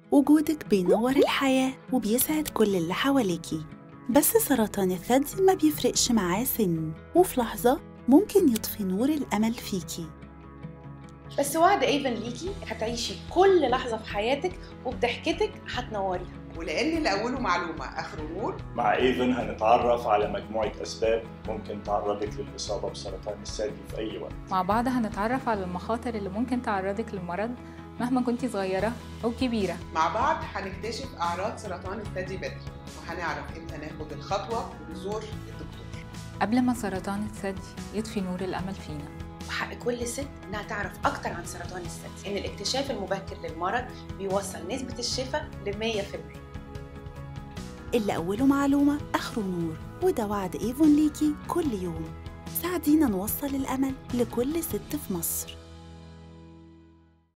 وجودك بينور الحياة وبيسعد كل اللي حواليكي. بس سرطان الثدي ما بيفرقش معاه سن، وفي لحظة ممكن يطفي نور الأمل فيكي. بس وعد ايفن ليكي هتعيشي كل لحظة في حياتك وبضحكتك هتنوريها. ولأن اللي أوله معلومة آخره نور، مع ايفن هنتعرف على مجموعة أسباب ممكن تعرضك للإصابة بسرطان الثدي في أي وقت. مع بعض هنتعرف على المخاطر اللي ممكن تعرضك للمرض مهما كنتي صغيرة أو كبيرة. مع بعض هنكتشف أعراض سرطان الثدي بدري، وهنعرف إمتى ناخد الخطوة ونزور الدكتور قبل ما سرطان الثدي يطفي نور الأمل فينا. وحق كل ست إنها تعرف أكتر عن سرطان الثدي، إن الاكتشاف المبكر للمرض بيوصل نسبة الشفاء ل100%. اللي أوله معلومة آخره نور، وده وعد إيفون ليكي كل يوم. ساعدينا نوصل الأمل لكل ست في مصر.